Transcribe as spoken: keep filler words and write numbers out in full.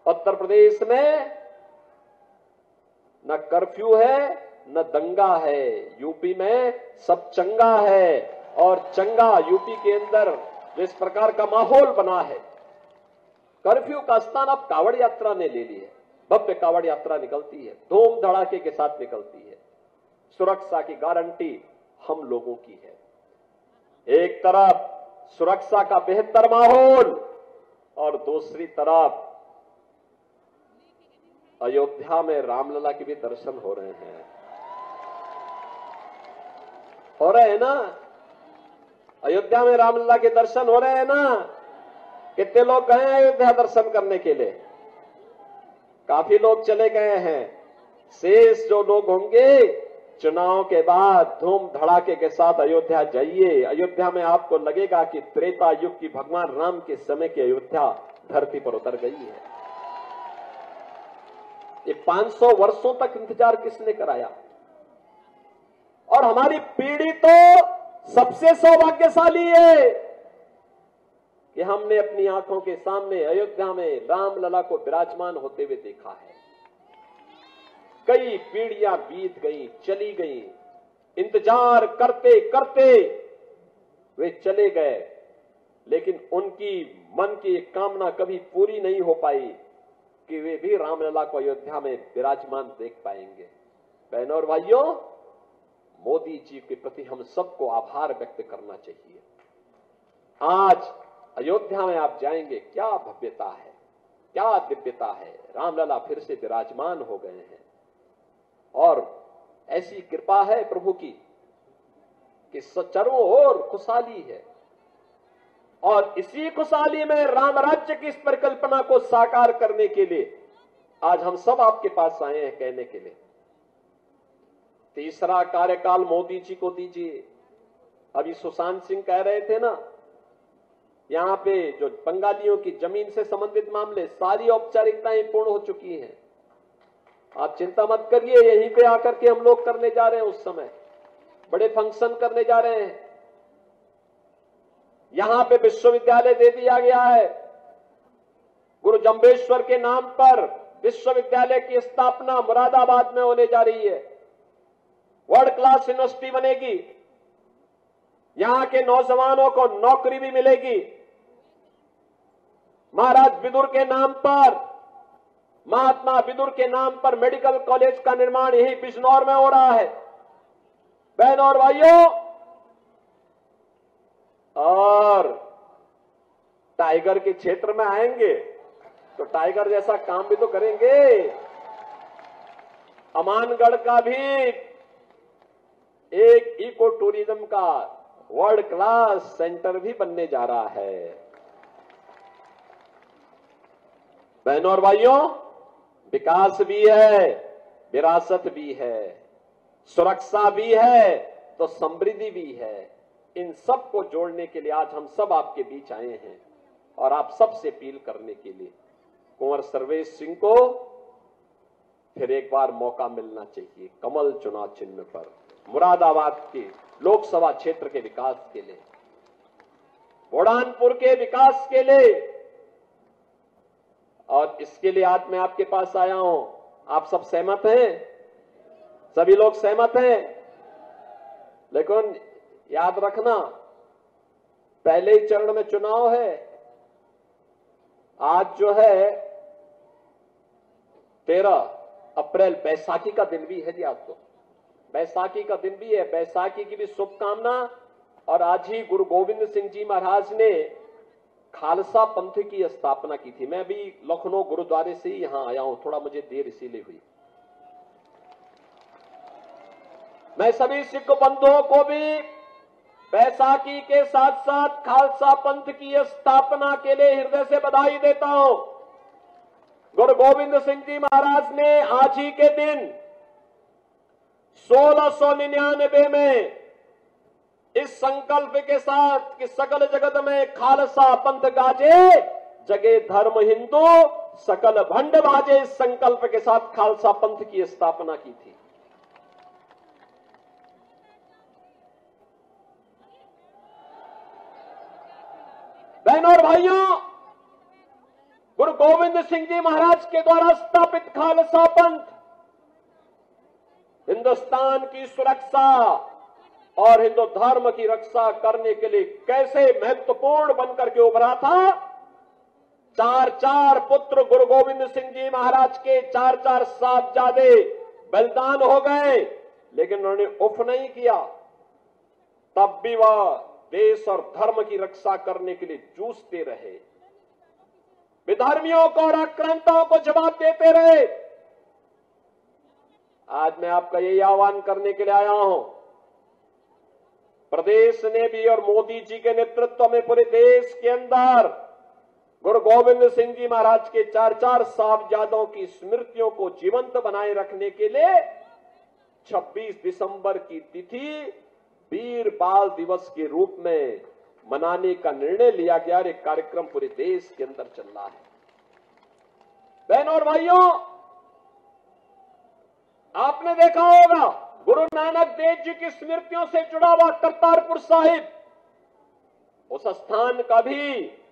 उत्तर प्रदेश में न कर्फ्यू है न दंगा है, यूपी में सब चंगा है। और चंगा यूपी के अंदर जिस प्रकार का माहौल बना है, कर्फ्यू का स्थान अब कावड़ यात्रा ने ले ली है। भव्य कावड़ यात्रा निकलती है, धूम धड़ाके के साथ निकलती है। सुरक्षा की गारंटी हम लोगों की है। एक तरफ सुरक्षा का बेहतर माहौल और दूसरी तरफ अयोध्या में रामलला के भी दर्शन हो रहे हैं। हो रहे हैं ना? अयोध्या में रामलला के दर्शन हो रहे हैं ना? कितने लोग गए हैं अयोध्या दर्शन करने के लिए? काफी लोग चले गए हैं। शेष जो लोग होंगे, चुनाव के बाद धूम धड़ाके के साथ अयोध्या जाइए। अयोध्या में आपको लगेगा कि त्रेता युग की भगवान राम के समय की अयोध्या धरती पर उतर गई है। ये पांच सौ वर्षों तक इंतजार किसने कराया? और हमारी पीढ़ी तो सबसे सौभाग्यशाली है कि हमने अपनी आंखों के सामने अयोध्या में रामलला को विराजमान होते हुए देखा है। कई पीढ़ियां बीत गई, चली गई, इंतजार करते करते वे चले गए, लेकिन उनकी मन की एक कामना कभी पूरी नहीं हो पाई कि वे भी रामलला को अयोध्या में विराजमान देख पाएंगे। बहनों और भाइयों, मोदी जी के प्रति हम सबको आभार व्यक्त करना चाहिए। आज अयोध्या में आप जाएंगे, क्या भव्यता है, क्या दिव्यता है। रामलला फिर से विराजमान हो गए हैं और ऐसी कृपा है प्रभु की कि चारों ओर खुशहाली है। और इसी खुशहाली में राम राज्य की इस परिकल्पना को साकार करने के लिए आज हम सब आपके पास आए हैं कहने के लिए, तीसरा कार्यकाल मोदी जी को दीजिए। अभी सुशांत सिंह कह रहे थे ना, यहां पे जो बंगालियों की जमीन से संबंधित मामले, सारी औपचारिकताएं पूर्ण हो चुकी हैं। आप चिंता मत करिए, यहीं पे आकर के हम लोग करने जा रहे हैं। उस समय बड़े फंक्शन करने जा रहे हैं। यहां पे विश्वविद्यालय दे दिया गया है। गुरु जंबेश्वर के नाम पर विश्वविद्यालय की स्थापना मुरादाबाद में होने जा रही है। वर्ल्ड क्लास यूनिवर्सिटी बनेगी। यहां के नौजवानों को नौकरी भी मिलेगी। महाराज विदुर के नाम पर, महात्मा विदुर के नाम पर मेडिकल कॉलेज का निर्माण यही बिजनौर में हो रहा है। बहनों और भाइयों, और टाइगर के क्षेत्र में आएंगे तो टाइगर जैसा काम भी तो करेंगे। अमानगढ़ का भी एक इको टूरिज्म का वर्ल्ड क्लास सेंटर भी बनने जा रहा है। बहनों और भाइयों, विकास भी है, विरासत भी है, सुरक्षा भी है तो समृद्धि भी है। इन सब को जोड़ने के लिए आज हम सब आपके बीच आए हैं और आप सब से अपील करने के लिए कुंवर सर्वेश सिंह को फिर एक बार मौका मिलना चाहिए कमल चुनाव चिन्ह पर, मुरादाबाद के लोकसभा क्षेत्र के विकास के लिए, बुरहानपुर के विकास के लिए। और इसके लिए आज मैं आपके पास आया हूं। आप सब सहमत हैं? सभी लोग सहमत हैं? लेकिन याद रखना, पहले ही चरण में चुनाव है। आज जो है तेरह अप्रैल, बैसाखी का दिन भी है जी। आज तो बैसाखी का दिन भी है। बैसाखी की भी शुभकामना। और आज ही गुरु गोविंद सिंह जी महाराज ने खालसा पंथ की स्थापना की थी। मैं भी लखनऊ गुरुद्वारे से ही यहां आया हूं, थोड़ा मुझे देर इसीलिए हुई। मैं सभी सिख बंधुओं को भी बैसाखी के साथ साथ खालसा पंथ की स्थापना के लिए हृदय से बधाई देता हूं। गुरु गोविंद सिंह जी महाराज ने आज ही के दिन सोलह सौ निन्यानवे में इस संकल्प के साथ कि सकल जगत में खालसा पंथ गाजे, जगे धर्म हिंदू, सकल भंड बाजे, इस संकल्प के साथ खालसा पंथ की स्थापना की थी। बहनों और भाइयों, गुरु गोविंद सिंह जी महाराज के द्वारा स्थापित खालसा पंथ हिंदुस्तान की सुरक्षा और हिंदू धर्म की रक्षा करने के लिए कैसे महत्वपूर्ण बनकर के उभरा था। चार चार पुत्र गुरु गोविंद सिंह जी महाराज के, चार चार साहबजादे बलिदान हो गए, लेकिन उन्होंने उफ नहीं किया। तब भी वह देश और धर्म की रक्षा करने के लिए जूझते रहे, विधर्मियों को और आक्रांताओं को जवाब देते रहे। आज मैं आपका यही आह्वान करने के लिए आया हूं। प्रदेश ने भी और मोदी जी के नेतृत्व में पूरे देश के अंदर गुरु गोविंद सिंह जी महाराज के चार चार साहबजादों की स्मृतियों को जीवंत बनाए रखने के लिए छब्बीस दिसंबर की तिथि वीर बाल दिवस के रूप में मनाने का निर्णय लिया गया। एक कार्यक्रम पूरे देश के अंदर चल रहा है। बहनों और भाइयों, आपने देखा होगा गुरु नानक देव जी की स्मृतियों से जुड़ा हुआ करतारपुर साहिब, उस स्थान का भी